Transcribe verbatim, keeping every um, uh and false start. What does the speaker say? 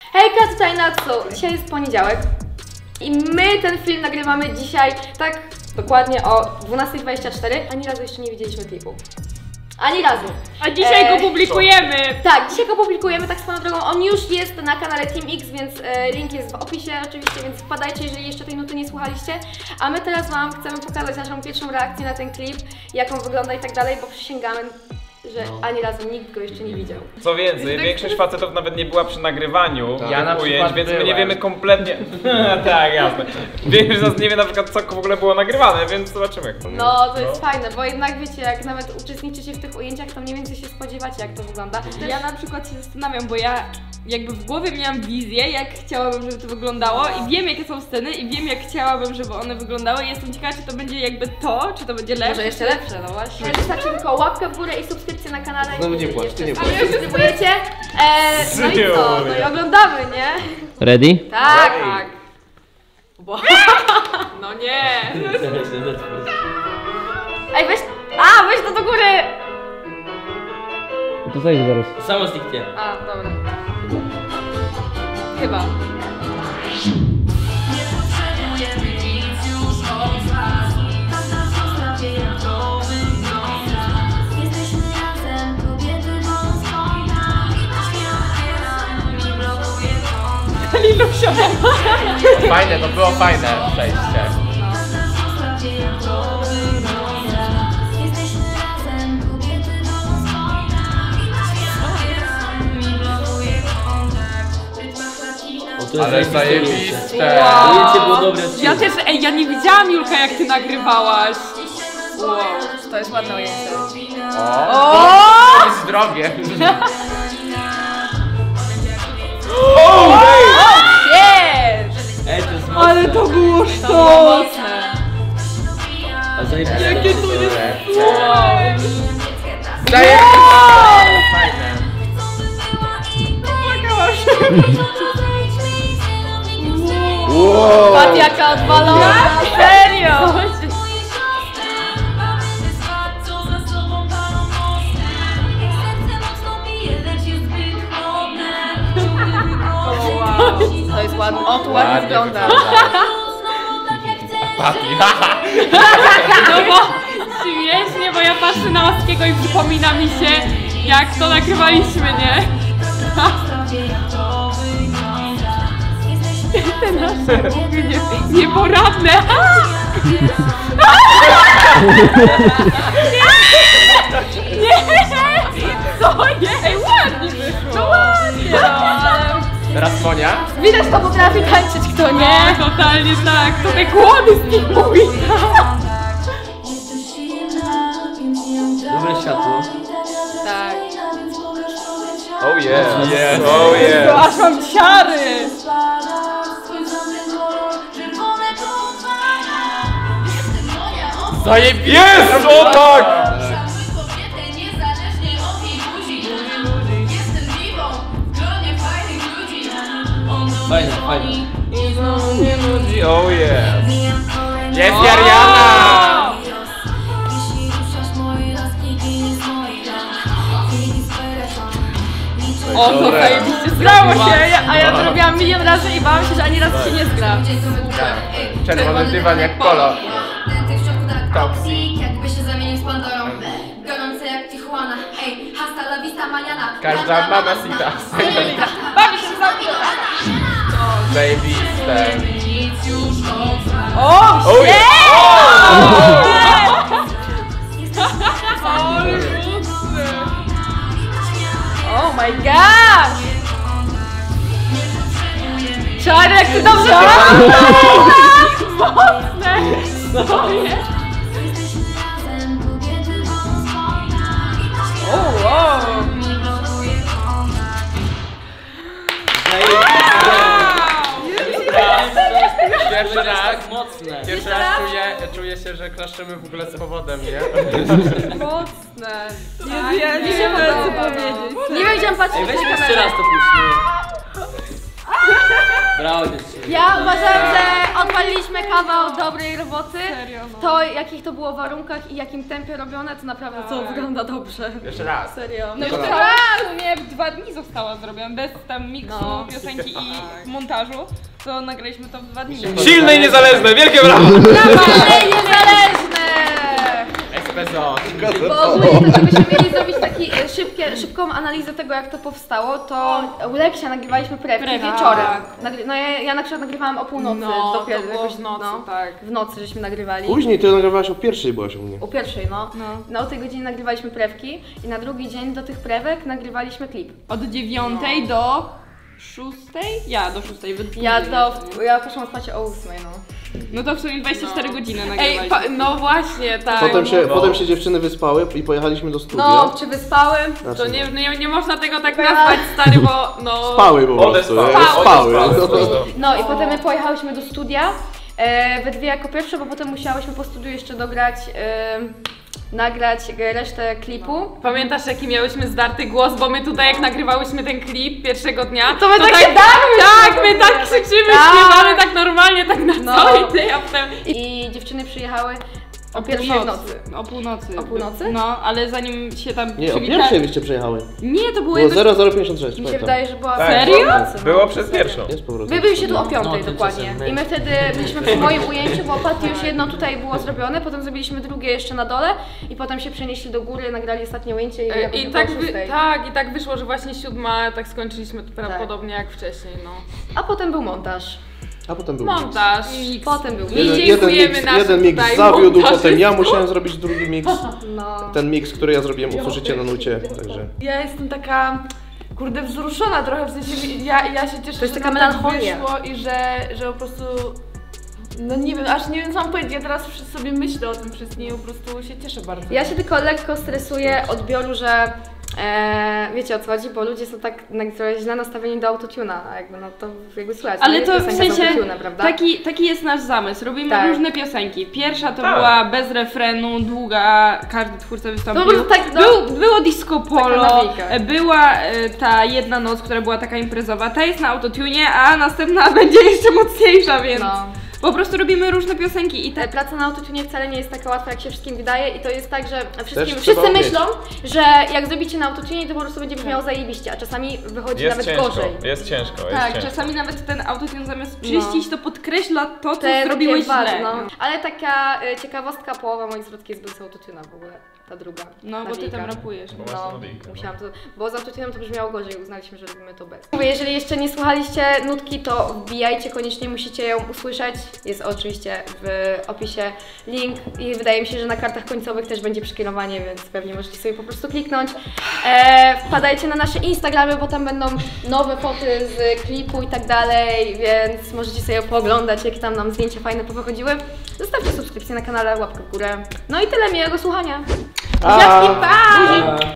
Hejka, tutaj Natsu. Dzisiaj jest poniedziałek i my ten film nagrywamy dzisiaj tak dokładnie o dwunastej dwadzieścia cztery. Ani razu jeszcze nie widzieliśmy klipu. Ani razu. A dzisiaj e, go publikujemy! Tak, dzisiaj go publikujemy, tak swoją drogą. On już jest na kanale Team X, więc e, link jest w opisie oczywiście, więc wpadajcie, jeżeli jeszcze tej nuty nie słuchaliście. A my teraz wam chcemy pokazać naszą pierwszą reakcję na ten klip, jak on wygląda i tak dalej, bo przysięgamy, że no. ani razu nikt go jeszcze nie widział. Co więcej, większość facetów nawet nie była przy nagrywaniu ja na ujęć, więc my nie byłem. wiemy kompletnie. Tak, jasne. Większość z nas nie wie na przykład, co w ogóle było nagrywane, więc zobaczymy. No, to jest no. fajne, bo jednak wiecie, jak nawet uczestniczycie w tych ujęciach, to mniej więcej się spodziewacie, jak to wygląda. Ja na przykład się zastanawiam, bo ja jakby w głowie miałam wizję, jak chciałabym, żeby to wyglądało i wiem, jakie są sceny i wiem, jak chciałabym, żeby one wyglądały i jestem ciekawa, czy to będzie jakby to, czy to będzie lepsze. Może jeszcze lepsze, no właśnie. Wystarczy tylko łapkę w górę i subskrypcję na kanale. Znowu nie płacz, ty nie płacz. Ale już subskrybujecie. Eee, no i co? No i oglądamy, nie? Ready? Tak. Tak. No nie. Ej, weź, a weź to do góry. To zajdzie zaraz. Samo zniknie. A, dobra. Chyba. Lilusia. Fajne, to było fajne przejście. Ale zajebiste! Wow. Ja też, ej, ja nie widziałam, Julka, jak ty nagrywałaś. Wow, to jest ładne ujęcie. O! O! To jest drogie. O! Jest! Ej, to jest mocne. Ale to było sztos! A zajebiste. Jakie to jest... Wow! Fajne. Płakałaś. Wow! Patrz jaka odwalona! Serio! To jest ładne. O, tu ładnie wygląda. Papi. No bo śmiesznie, bo ja patrzę na Oskiego i przypomina mi się, jak to nagrywaliśmy, nie? Te nasze mówienie nieporadne. Nie! Co jest? Ej, ładnie wyszło. No ładnie, no. Teraz Monia. Widać, kto potrafi tańczyć, kto nie. Nie, totalnie tak. To te kłody z nich mówi. Dobre światło. Tak. Oh yeah, yes, oh yeah. Aż mam ciary. Zajebiste! Jest! O tak! Fajne, fajne. Oh yeah. Jest Jariana! O, to zajebiście Zgrało się, ja- a ja to robiłam milion razy i bałam się, że ani razu się nie zgra. Czerwony dywan jak polo. Toxic, jakby się zamienił z Pandorą. Gorące jak Tijuana. Ej, hasta la vista mañana. Każda mamacita. Bawi się za mnie. Zajebiste. O, Oh yeah! Oh my gosh! Czarek, ty dobrze mocne. Co jest? O, wow. Pierwszy raz, mocne. pierwszy raz czuję, czuję się, że klaszczymy w ogóle z powodem, nie? Mocne. Nie Nie, wiem, nie nie wiem, wiem, co powiedzieć. Nie wiem, gdzie mam patrzeć Ej, na weźmy kamerę. jeszcze raz to puśćmy. Brawo dziewczyny. Ja uważam, że odpalić odwaliliśmy kawał dobrej roboty. Serio, no. To, jakich to było warunkach i jakim tempie robione, to naprawdę to Tak. wygląda dobrze. Jeszcze raz. Serio. No Jeszcze już raz. teraz w sumie w dwa dni została zrobiona, bez tam miksu, No. piosenki i montażu, to nagraliśmy to w dwa dni. Silne i niezależne, wielkie brawo! Ale niezależne! Espresso. Bo ogólnie to, żebyśmy mieli zrobić taki e, szybkie, szybką analizę tego, jak to powstało, to u Leksia nagrywaliśmy prewki Prewki. wieczorem. Nagry no ja, ja na przykład nagrywałam o północy No, dopiero. to było jakoś, w nocy, no, tak. w nocy żeśmy nagrywali. Później ty nagrywałaś o pierwszej, byłaś u mnie. O pierwszej, no. No. No o tej godzinie nagrywaliśmy prewki i na drugi dzień do tych prewek nagrywaliśmy klip. Od dziewiątej do szóstej? Ja do szóstej. wy- Ja później to, jeszcze, nie? ja poszłam spać o ósmej, no. No to w sumie dwadzieścia cztery godziny Ej, nagrywaliśmy. pa, no właśnie, tak. Potem się, no. potem się dziewczyny wyspały i pojechaliśmy do studia. No, czy wyspały? Znaczy, To nie, nie, nie można tego tak nazwać, stary, bo no... spały po prostu. Odespały. nie? Spały. Odespały. No i potem my pojechałyśmy do studia, e, we dwie jako pierwsze, bo potem musiałyśmy po studiu jeszcze dograć, e, nagrać resztę klipu. Pamiętasz, jaki miałyśmy zdarty głos, bo my tutaj jak nagrywałyśmy ten klip pierwszego dnia, To my tak się darły! Tak, my tak krzyczymy, Tak. śpiewamy tak normalnie, tak na No. całej tej, a potem... I dziewczyny przyjechały o pierwszej w nocy. O północy. O północy? No, ale zanim się tam Nie, o przywita- pierwszej wyście przyjechały. Nie, to było Było jakoś... zero zero pięćdziesiąt sześć. Mi się pamiętam. wydaje, że była Tak, Serio? było- nocy, no. Było przez pierwszą. Jest po prostu. Wy byliście tu o piątej No, dokładnie. tymczasem I my wtedy byliśmy przy moim ujęciu, bo party już jedno tutaj było zrobione, potem zrobiliśmy drugie jeszcze na dole i potem się przenieśli do góry, nagrali ostatnie ujęcie i, E, jakoś I około tak, wy, szóstej. tak, i tak wyszło, że właśnie siódma, tak skończyliśmy to Tak. podobnie jak wcześniej, no. A potem był montaż. A potem był Montaż. Potem był I Jeden, jeden dziękujemy mix, naszym jeden mix tutaj zawiódł, montażystom. potem ja musiałem zrobić drugi mix. No. Ten mix, który ja zrobiłem, usłyszycie na nucie. Także. Ja jestem taka, kurde, wzruszona trochę, w sensie ja, ja się cieszę, To jest że taka nam tak melancholia. wyszło i że, że po prostu, no nie wiem, aż nie wiem co mam powiedzieć, ja teraz sobie myślę o tym wszystkim i po prostu się cieszę bardzo. Ja się tylko lekko stresuję odbioru, że e, wiecie o co chodzi, bo ludzie są tak na- trochę źle nastawieni do autotuna, a jakby no to jakby słychać. Ale no, to jest w piosenka z sensie, autotuna, prawda? taki, taki jest nasz zamysł. Robimy Tak. różne piosenki. Pierwsza to Tak. była bez refrenu, długa, każdy twórca wystąpił. To było tak, no. Był, było disco polo, nawika. e, była e, ta jedna noc, która była taka imprezowa. Ta jest na autotunie, a następna będzie jeszcze mocniejsza, więc No. po prostu robimy różne piosenki i Ta tak. praca na autotunie wcale nie jest taka łatwa, jak się wszystkim wydaje i to jest tak, że wszystkim, trzeba wszyscy umieć. myślą, że jak zrobicie na autotunie, to po prostu będzie brzmiało zajebiście, a czasami wychodzi Jest nawet ciężko, gorzej. jest ciężko, jest Tak, ciężko. czasami nawet ten autotune zamiast czyścić, to podkreśla to, co Te zrobiłeś takie źle. wady, no. Ale taka e, ciekawostka, połowa moich zwrotki jest bez autotuna w ogóle, ta druga. No, bo ty nawika. tam rapujesz. Bo masz No, melodijkę, no. musiałam to, bo z autotunem to brzmiało gorzej, uznaliśmy, że robimy to bez. Mówię, jeżeli jeszcze nie słuchaliście nutki, to wbijajcie, koniecznie musicie ją usłyszeć. Jest oczywiście w opisie link i wydaje mi się, że na kartach końcowych też będzie przekierowanie, więc pewnie możecie sobie po prostu kliknąć. E, wpadajcie na nasze Instagramy, bo tam będą nowe foty z klipu i tak dalej, więc możecie sobie pooglądać, jakie tam nam zdjęcia fajne powychodziły. Zostawcie subskrypcję na kanale, łapkę w górę. No i tyle, miłego słuchania. A. Buziaczki, pa!